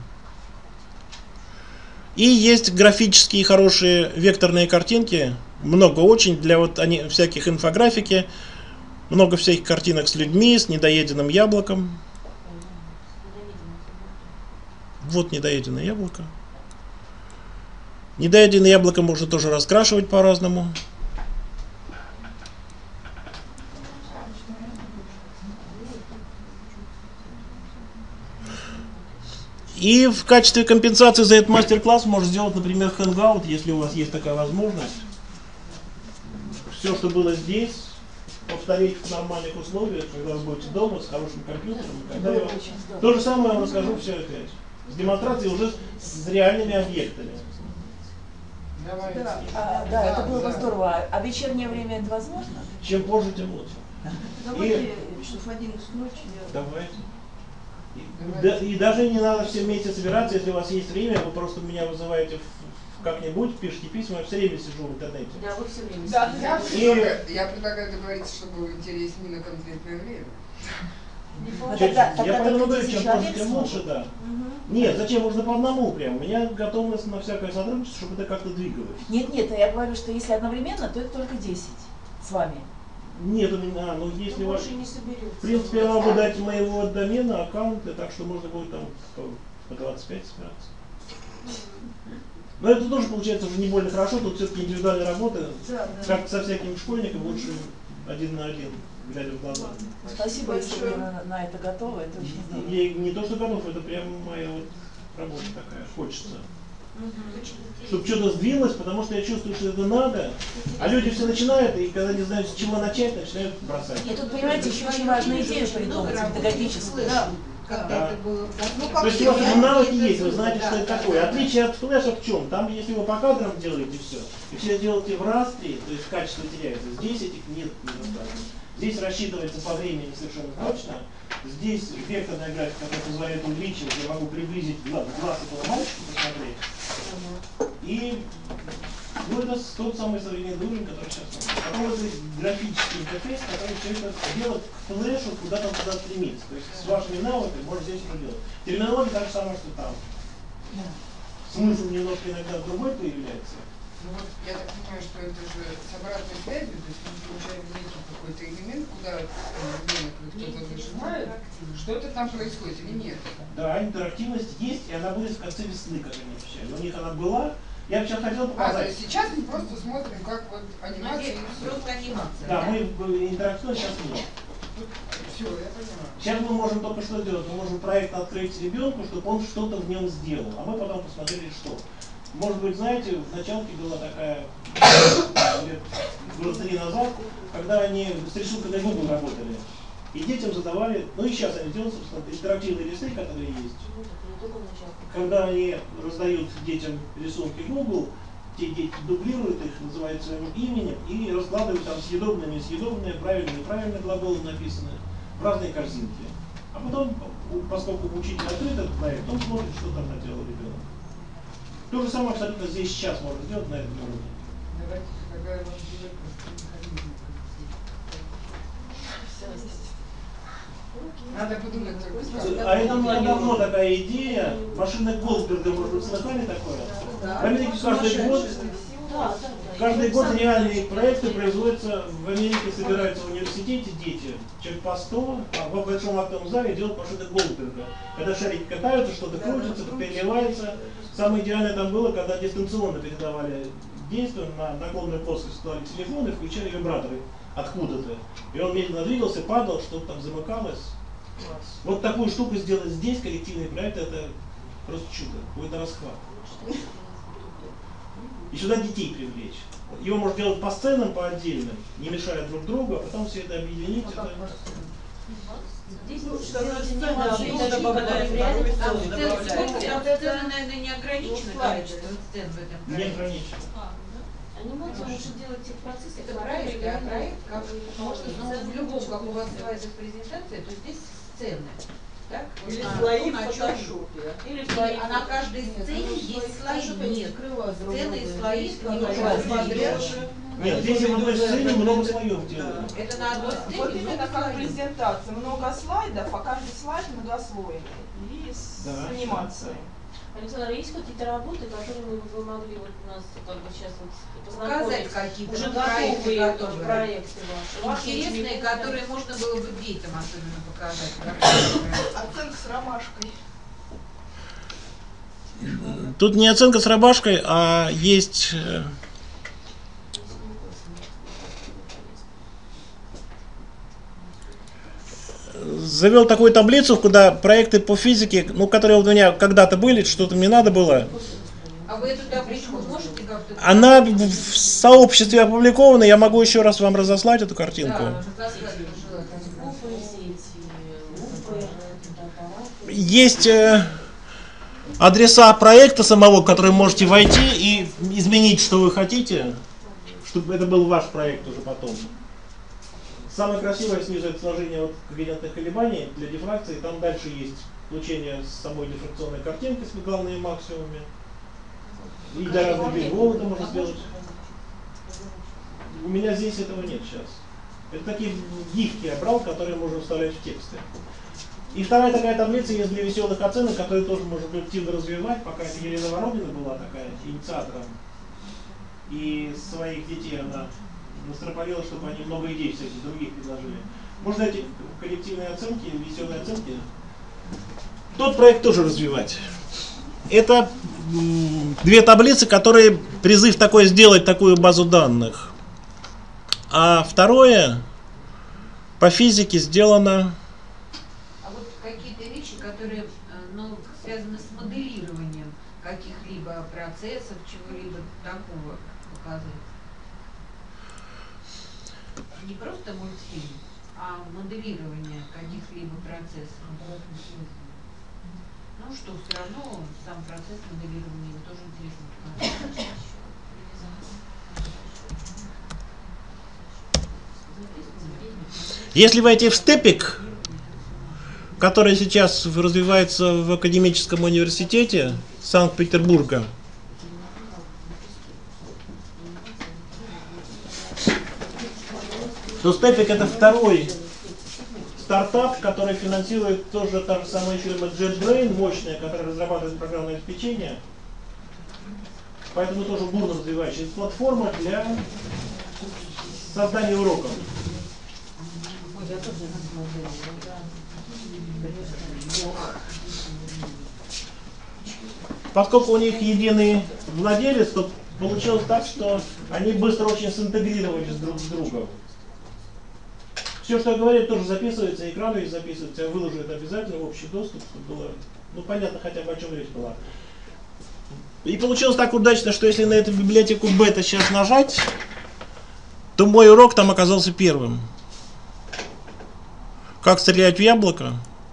Speaker 1: И есть графические хорошие векторные картинки. Много очень для всяких инфографики. Много всяких картинок с людьми, с недоеденным яблоком. Вот недоеденное яблоко. Недоеденное яблоко можно тоже раскрашивать по-разному. И в качестве компенсации за этот мастер-класс можно сделать, например, Hangout, если у вас есть такая возможность. Все, что было здесь, повторить в нормальных условиях, когда вы будете дома с хорошим компьютером. То же самое я вам расскажу все опять. С демонстрацией уже с реальными объектами.
Speaker 9: Да, это было бы здорово. А вечернее время это возможно?
Speaker 1: Чем позже, тем лучше.
Speaker 5: Давайте, что в 11 ночи я...
Speaker 1: Давайте. И даже не надо все вместе собираться, если у вас есть время, вы просто меня вызываете как-нибудь, пишите письма, я все время сижу в интернете.
Speaker 2: Да, вы все время
Speaker 8: Да,
Speaker 2: сидите.
Speaker 8: я предлагаю договориться, чтобы интерес не на конкретное время.
Speaker 1: Я поэтому говорю, чем позже, тем лучше, да. Нет, зачем? Можно по одному прям. У меня готовность на всякое сотрудничество, чтобы это как-то двигалось.
Speaker 9: Нет, я говорю, что если одновременно, то это только 10 с вами.
Speaker 1: Нет, у меня, если у вас...
Speaker 2: Больше не соберется.
Speaker 1: В принципе, я могу дать моего домена, аккаунты, так что можно будет там по 25 собираться. Но это тоже получается уже не больно хорошо, тут все-таки индивидуальная работа, как со всякими школьниками, лучше 1 на 1, глядя в глаза.
Speaker 9: Спасибо, если вы на это готовы, это очень здорово.
Speaker 1: Я не то, что готов, это прям моя работа такая, хочется. Чтобы что-то сдвинулось, потому что я чувствую, что это надо, а люди все начинают, и когда не знают, с чего начать, начинают бросать.
Speaker 9: И тут, понимаете, еще очень важную идею придумать, педагогическую.
Speaker 8: когда это было. Ну,
Speaker 1: То есть у вас навыки есть, вы знаете, что это такое. Отличие от флеша в чем? Там, если вы по кадрам делаете все, и все делаете в растре, то есть качество теряется. Здесь этих нет недостатков. Здесь рассчитывается по времени совершенно точно. Здесь векторная графика, которая позволяет увеличивать, я могу приблизить глаз этого мальчика, посмотреть. И ну, это тот самый современный уровень, который сейчас нужен. Потом это графический интерфейс, который все это делает к флешу, куда-то туда стремится. То есть с вашими навыками можно здесь уже делать. Терминология так же самое, что там. Смысл немножко иногда другой появляется.
Speaker 8: Ну вот я так понимаю, что это же с обратной связью, то есть мы получаем некий какой-то элемент, куда ребенок или кто-то нажимает, что-то там происходит или нет?
Speaker 1: Да, интерактивность есть, и она будет в конце весны, как они обещали. У них она была. Я бы сейчас хотел
Speaker 8: То
Speaker 1: показать.
Speaker 8: есть сейчас мы просто смотрим, как вот анимация и все.
Speaker 6: Просто анимация.
Speaker 1: Да, мы интерактивность сейчас нет.
Speaker 8: Все, я понимаю.
Speaker 1: Сейчас мы можем только что сделать. Мы можем проект открыть ребенку, чтобы он что-то в нем сделал. А мы потом посмотрели, что. Может быть, знаете, в началке была такая, лет 3 назад, когда они с рисунками Google работали. И детям задавали, ну и сейчас они делают, собственно, интерактивные листы, которые есть. Когда они раздают детям рисунки Google, те дети дублируют их, называют своим именем и раскладывают там съедобные, несъедобные, правильные, неправильные глаголы написаны в разные корзинки. А потом, поскольку учитель открыт этот проект, он смотрит, что там наделал ребенок. То же самое абсолютно здесь сейчас можно сделать на этом уровне.
Speaker 8: Давайте, когда я вам сделаю надо подумать только.
Speaker 1: А это у меня давно такая идея. Машина Голдберга, может быть, слыхали такое? В Америке каждый год реальные проекты производятся. В Америке собираются в университете дети, человек по 100, а в большом актовом зале делают машины Голдберга. Когда шарики катаются, что-то крутится, переливается. Самое идеальное там было, когда дистанционно передавали действия на наклонную плоскость ставили телефон и включали вибраторы откуда-то. И он медленно двигался, падал, что-то там замыкалось. Вот такую штуку сделать здесь, коллективный проект, это просто чудо, какой-то расхват. И сюда детей привлечь. Его можно делать по сценам, по отдельным, не мешая друг другу, а потом все это объединить.
Speaker 2: Здесь
Speaker 6: Сцена, наверное, не ограничено количество сцен в этом
Speaker 1: Не
Speaker 6: проекте.
Speaker 1: ограничено.
Speaker 2: анимацию лучше делать в процессе.
Speaker 6: Это проект, а проект, как можно, в любом, как у вас называется презентация, то здесь сцены. Так?
Speaker 5: Или
Speaker 6: А,
Speaker 5: слои в
Speaker 6: на чем?
Speaker 5: фотошопе.
Speaker 2: Или
Speaker 6: А на каждой сцене есть слои. Нет, сцены и слои
Speaker 1: Нет, здесь в одной сцене много слоев делаем.
Speaker 6: это на одной сцене
Speaker 5: Вот именно
Speaker 6: много
Speaker 5: как
Speaker 6: слоев.
Speaker 5: презентация. Много слайдов, а каждый слайд многослойный. И с
Speaker 1: Да.
Speaker 5: анимацией.
Speaker 2: Александр, есть какие-то работы, которые вы могли вот у нас как бы сейчас вот
Speaker 6: Показать
Speaker 2: познакомить?
Speaker 6: какие-то
Speaker 2: Уже
Speaker 6: проекты,
Speaker 2: готовые
Speaker 6: которые
Speaker 2: проекты ваши.
Speaker 6: интересные, которые можно было бы детям особенно показать.
Speaker 5: Оценка с ромашкой.
Speaker 1: Тут не оценка с ромашкой, а есть... Завел такую таблицу, куда проекты по физике, ну, которые у меня когда-то были, что-то мне надо было.
Speaker 6: А вы эту табличку можете как-то...
Speaker 1: Она в сообществе опубликована, я могу еще раз вам разослать эту картинку.
Speaker 6: Да, разослать желательно.
Speaker 1: Есть адреса проекта самого, в который можете войти и изменить, что вы хотите, чтобы это был ваш проект уже потом. Самое красивое снизу это сложение вот когерентных колебаний для дифракции. Там дальше есть получение самой дифракционной картинки с главными максимумами. И для разных переводов это можно сделать. У меня здесь этого нет сейчас. Это такие гифки я брал, которые можно вставлять в тексты. И вторая такая таблица есть для веселых оценок, которые тоже можно коллективно развивать, пока это Елена Воробина была такая инициатором. И своих детей она настропалила, чтобы они много идей всяких других предложили. Можно эти коллективные оценки, веселые оценки, тот проект тоже развивать. Это две таблицы, которые призыв такой сделать такую базу данных. А второе по физике сделано.
Speaker 6: А вот какие-то вещи, которые ну, связаны с моделированием каких-либо процессов, чего-либо такого показать. Не просто мультфильм, а моделирование каких-либо процессов. Ну что, все равно сам процесс моделирования его тоже интересно.
Speaker 1: Если войти в степик, который сейчас развивается в Академическом университете Санкт-Петербурга, то степик — это второй стартап, который финансирует тоже та же самая фирма JetBrains, мощная, которая разрабатывает программное обеспечение. Поэтому тоже бурно развивающаяся платформа для создания уроков. Поскольку у них единый владелец, то получилось так, что они быстро очень синтегрировались друг с другом. Все, что я говорю, тоже записывается, экраны записываются, я выложу это обязательно в общий доступ, чтобы было, ну, понятно хотя бы, о чем речь была. И получилось так удачно, что если на эту библиотеку бета сейчас нажать, то мой урок там оказался первым. Как стрелять в яблоко.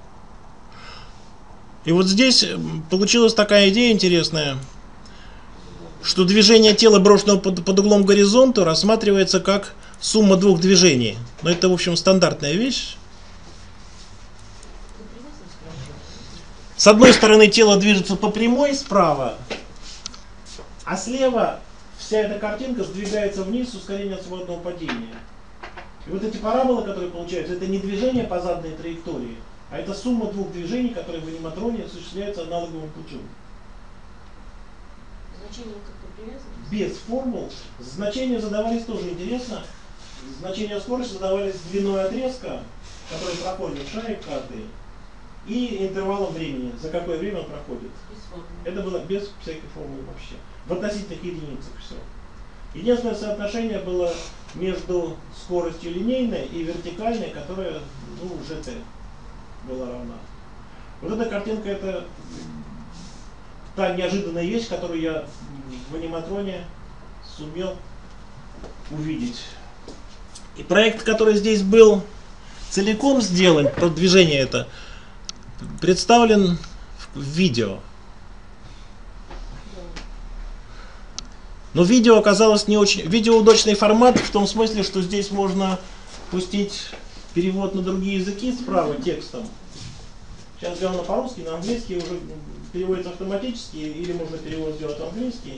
Speaker 1: И вот здесь получилась такая идея интересная, что движение тела, брошенного под углом к горизонту, рассматривается как сумма двух движений. Но это, в общем, стандартная вещь. С одной стороны тело движется по прямой справа, а слева вся эта картинка сдвигается вниз с ускорением свободного падения. И вот эти параболы, которые получаются, это не движение по заданной траектории, а это сумма двух движений, которые в аниматроне осуществляются аналоговым путем.
Speaker 2: Значение как-то привязано?
Speaker 1: Без формул. Значения задавались тоже интересно. Значения скорости задавались длиной отрезка, который проходит шарик каждый, и интервалом времени, за какое время он проходит. Это было без всяких формул вообще. В относительных единицах все. Единственное соотношение было между скоростью линейной и вертикальной, которая, ну, ЖТ была равна. Вот эта картинка — это та неожиданная вещь, которую я в аниматроне сумел увидеть. И проект, который здесь был целиком сделан, продвижение это, представлен в видео. Но видео оказалось не очень... Видео удачный формат в том смысле, что здесь можно пустить перевод на другие языки справа текстом. Сейчас сделано по-русски, на английский уже переводится автоматически, или можно перевод сделать в английский.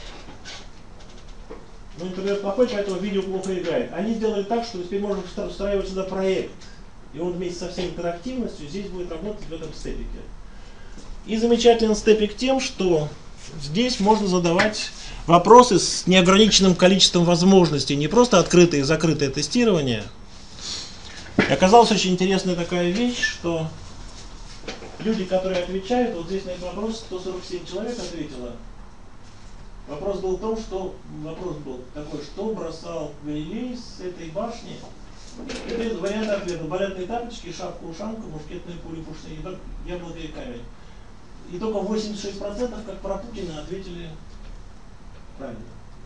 Speaker 1: Но интернет плохой, поэтому видео плохо играет. Они сделали так, что теперь можно встраивать сюда проект. И он вместе со всей интерактивностью здесь будет работать в этом степике. И замечателен степик тем, что здесь можно задавать вопросы с неограниченным количеством возможностей. Не просто открытое и закрытое тестирование. И оказалась очень интересная такая вещь, что люди, которые отвечают, вот здесь на этот вопрос 147 человек ответило. Вопрос был в том, что что бросал Галилей с этой башни. Это вариант ответа: балетные тапочки, шапку-ушанку, мушкетные пули, пушные яблоко и камень. И только 86%, как про Путина, ответили правильно.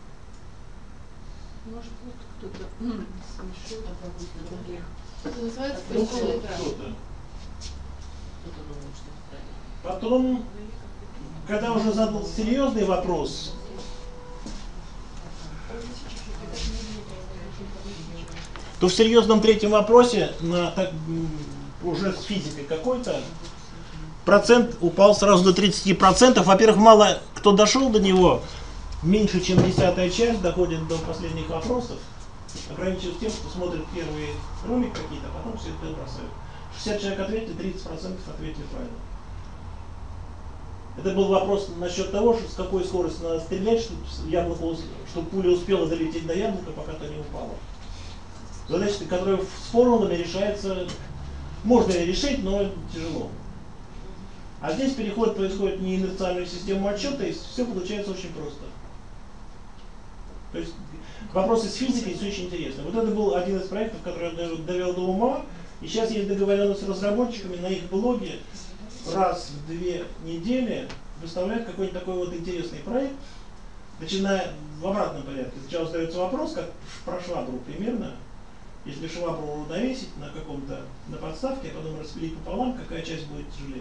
Speaker 4: Может быть, кто-то смешил, это называется
Speaker 1: Ну,
Speaker 4: поисковый экран.
Speaker 1: кто-то.
Speaker 2: Кто-то думает, что это правильно.
Speaker 1: Потом, когда уже задал серьезный вопрос, то в серьезном третьем вопросе, уже с физикой какой-то, процент упал сразу до 30%. Во-первых, мало кто дошел до него, меньше чем 10-я часть доходит до последних вопросов, ограничиваясь тем, что смотрят первые ролики какие-то, а потом все это бросают. 60 человек ответили, 30% ответили правильно. Это был вопрос насчет того, что с какой скоростью надо стрелять, чтобы пуля успела долететь до яблока, пока то не упало. Задача, которая с формулами решается, можно ее решить, но тяжело. А здесь переход происходит не инерциальную систему отсчета, и все получается очень просто. То есть вопросы с физикой все очень интересны. Вот это был один из проектов, который я довел до ума. И сейчас есть договоренность с разработчиками на их блоге раз в 2 недели выставлять какой-нибудь такой вот интересный проект, начиная в обратном порядке. Сначала задается вопрос, как про швабру примерно, Если швабру навесить на каком-то, на подставке, а потом распилить пополам, какая часть будет тяжелее?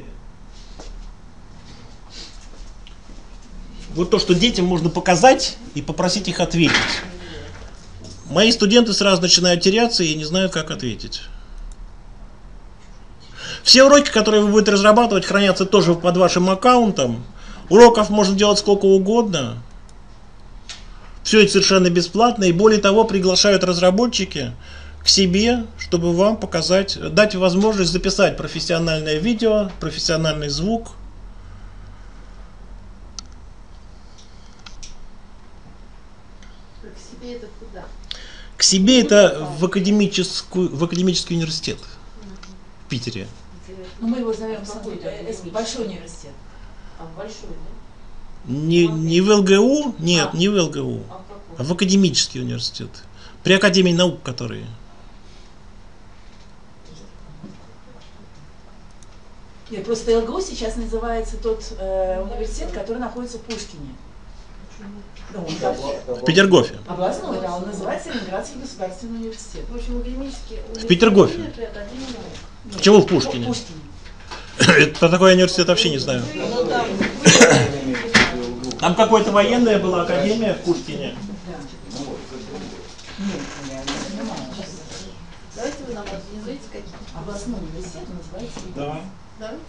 Speaker 1: Вот то, что детям можно показать и попросить их ответить. Мои студенты сразу начинают теряться и не знают, как ответить. Все уроки, которые вы будете разрабатывать, хранятся тоже под вашим аккаунтом. Уроков можно делать сколько угодно. Все это совершенно бесплатно. И более того, приглашают разработчики к себе, чтобы вам показать, дать возможность записать профессиональное видео, профессиональный звук.
Speaker 4: К себе это куда?
Speaker 1: К себе это в академический университет в Питере.
Speaker 9: Ну, мы его зовем большой университет.
Speaker 2: А большой, да?
Speaker 1: Не в ЛГУ, нет, не в ЛГУ,
Speaker 2: А какой?
Speaker 1: а в академический университет. При Академии наук, которые.
Speaker 9: Нет, просто ЛГУ сейчас называется тот университет, который находится в Пушкине. Ну, он там
Speaker 1: В Петергофе.
Speaker 9: областной, да, он называется Ленинградский государственный университет.
Speaker 4: В общем, академический
Speaker 1: В Петергофе.
Speaker 4: при Академии наук.
Speaker 1: Почему в Пушкине?
Speaker 9: В Пушкине.
Speaker 1: Про такой университет вообще не знаю.
Speaker 2: Ну, там
Speaker 1: Там какая-то военная была академия в Пушкине.
Speaker 9: Нет, я не понимаю.
Speaker 4: Давайте вы нам организуете какие-то.
Speaker 9: Областной университет называется.
Speaker 1: Да.
Speaker 4: Давайте.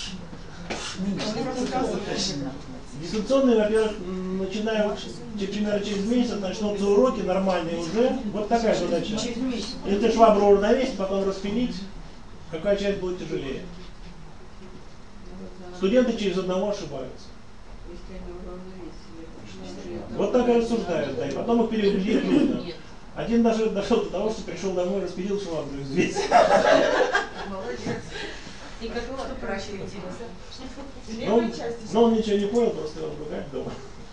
Speaker 1: Дистанционные, во-первых, начинаю примерно через месяц, начнутся уроки нормальные уже. Вот такая задача. Если швабру навесить, потом распилить, какая часть будет тяжелее. Студенты через одного ошибаются. Вот так и рассуждают, да, и потом их переубедить трудно. Один даже дошел до того, что пришел домой и распилил швабру из весь.
Speaker 2: и какого прощения?
Speaker 1: Но он ничего не понял, просто его ругать дома.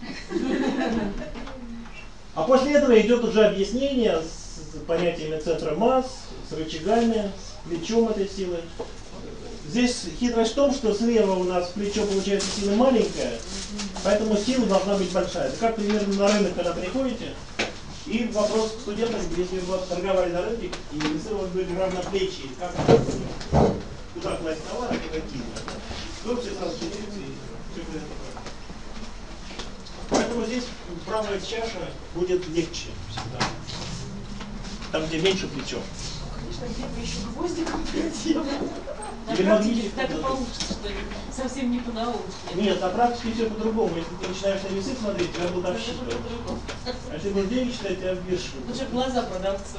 Speaker 1: А после этого идет уже объяснение с понятиями центра масс, с рычагами, плечом этой силы. Здесь хитрость в том, что слева у нас плечо получается сила маленькая, поэтому сила должна быть большая. Это как примерно на рынок, когда приходите, и вопрос к студентам, если вы торговали на рынке, и вы были равноплечие, как куда класть товар, а куда кинуть. То все сразу делятся и все будет правильно. Поэтому здесь правая чаша будет легче всегда. Там, где меньше плечо.
Speaker 5: Конечно, где-то еще гвоздиком придет.
Speaker 2: На
Speaker 1: Или
Speaker 2: практике
Speaker 1: магнитик
Speaker 2: так и
Speaker 1: туда.
Speaker 2: получится, что совсем не по науке.
Speaker 1: Нет, на практике все по-другому. Если ты начинаешь на весы смотреть, тебя будут обсчитывать. А если будешь деньги считать, тебя обвешивают.
Speaker 2: Лучше глаза продавцу.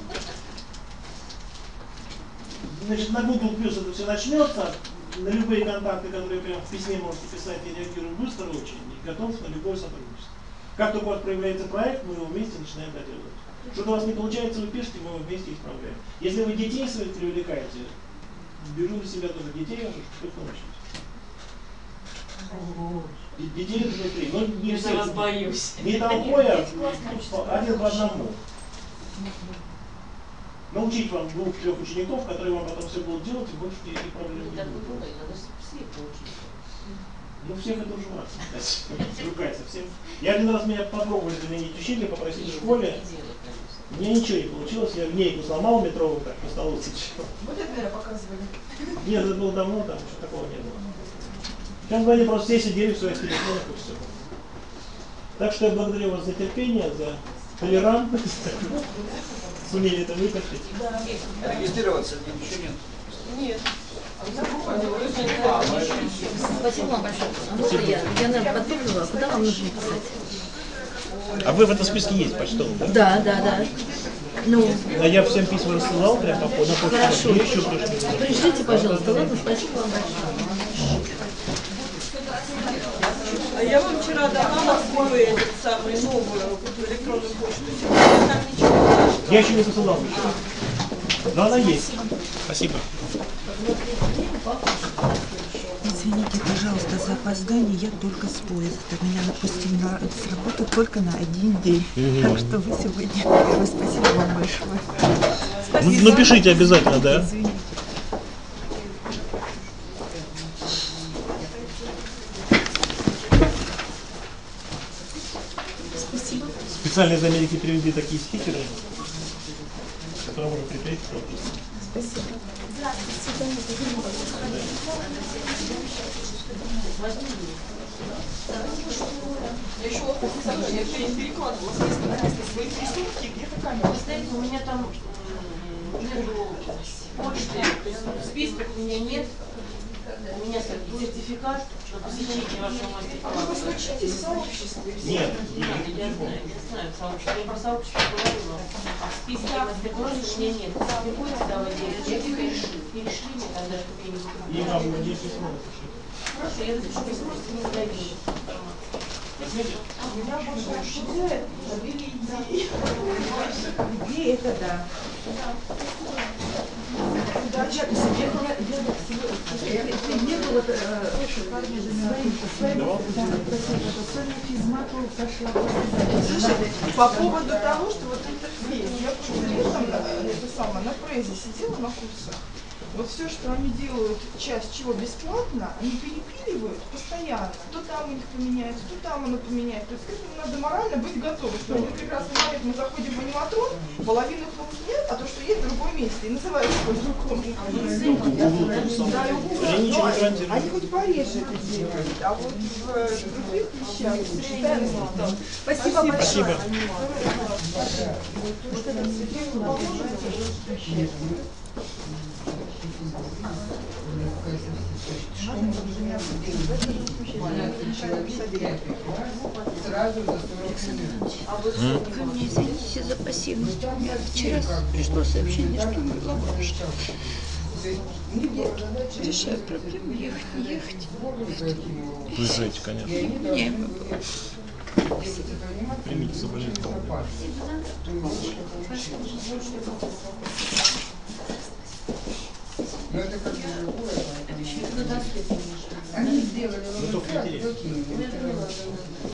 Speaker 1: Значит, на Google Plus это все начнется. На любые контакты, которые прямо в письме можете писать, я реагирую быстро очень и готов на любое сотрудничество. Как только у вас проявляется проект, мы его вместе начинаем доделывать. Что-то у вас не получается, вы пишете, мы его вместе исправляем. Если вы детей своих привлекаете, беру на себя тоже детей, что-то научить. Детей нужно три, но не
Speaker 2: Я
Speaker 1: все.
Speaker 2: вас боюсь.
Speaker 1: Не толпой, а один по одному. Научить вам 2-3 учеников, которые вам потом все будут делать, и больше никаких проблем не
Speaker 2: Так и
Speaker 1: будет.
Speaker 2: бывает, надо всех научить.
Speaker 1: Ну, всех это уже важно. Другая совсем. Я один раз меня попробовали заменить учителя, попросили в школе. У меня ничего не получилось, я линейку сломал метровую, так по столу сочетал.
Speaker 5: Вот это, наверное, показывали.
Speaker 1: Нет, это было давно, там еще такого не было. Сейчас они просто все сидели в своих телефонах и все. Так что я благодарю вас за терпение, за толерантность. Сумели это вытащить.
Speaker 3: Регистрироваться ничего нет.
Speaker 5: Нет.
Speaker 4: Спасибо вам большое. А можно я наверное, подписывала, куда вам нужно писать?
Speaker 1: А вы в этом списке есть почтовый, да?
Speaker 4: Да, да, да. Ну,
Speaker 1: А я всем письма рассылал прямо на почту.
Speaker 4: хорошо.
Speaker 1: Мне еще пришлют.
Speaker 4: Пришлите, пожалуйста. Ладно, спасибо вам большое.
Speaker 5: А я вам вчера давала свою этот самый новую электронную почту. Я там ничего не нашла.
Speaker 1: Я еще не засылал ничего. Но она есть. Спасибо.
Speaker 10: Извините, пожалуйста, за опоздание, я только с поезда. Меня напустили с работы только на 1 день. Так что вы сегодня первый. Спасибо вам большое.
Speaker 1: Ну пишите обязательно, да?
Speaker 10: Извините.
Speaker 1: Специально из Америки привезли такие стикеры. которая может прикрыть подпись.
Speaker 9: Спасибо.
Speaker 5: Я еще вот я перекладывала с места на место свои рисунки, где-то камера.
Speaker 2: Вы знаете, у меня там нету почты, то есть списка у меня нет. У меня сертификат на посещение вашего
Speaker 5: А вы
Speaker 2: мастер-класса.
Speaker 5: случитесь в сообществе?
Speaker 1: Нет,
Speaker 2: Я знаю, сообщество. Я про сообщество говорила. А в списке мастер-класса у меня нет. Вы будете давать деньги? Я перешли мне тогда, чтобы я не
Speaker 1: и
Speaker 2: закупала.
Speaker 1: вам где письмо напишу.
Speaker 2: Хорошо, я запишу письмо, если не дадите информацию.
Speaker 5: Меня больше ожидает обилие идей.
Speaker 10: Где это, да?
Speaker 5: Да, я по себе.
Speaker 10: Нету вот
Speaker 5: Слушай, по поводу того, что вот интерфейс, я просто летом это самое, на Презе сидела на курсах. Вот все, что они делают, часть чего бесплатно, они перепиливают постоянно. То там у них поменяется, то там оно поменяется. То есть к этому надо морально быть готовым, что в один прекрасный момент мы заходим в аниматрон, половины кнопок нет, а то, что есть в другом месте, и называется по-другому. Да, и у Гугла,
Speaker 1: Они ничего не
Speaker 5: но
Speaker 1: гарантируют.
Speaker 5: они хоть пореже это делают, а вот в других вещах считаем, что
Speaker 10: Спасибо большое.
Speaker 5: вот этот светильник поможет.
Speaker 8: Сразу за 40 минут.
Speaker 10: Вы мне извините за пассивность. У меня вчера пришло сообщение, что умерла бабушка. Я решаю проблему, ехать, не ехать.
Speaker 1: Уезжайте, конечно.
Speaker 10: Не могу.
Speaker 1: Примите соболезнования.
Speaker 8: Но это как бы другое. Они сделали
Speaker 1: Ну, только интересно.
Speaker 8: другими.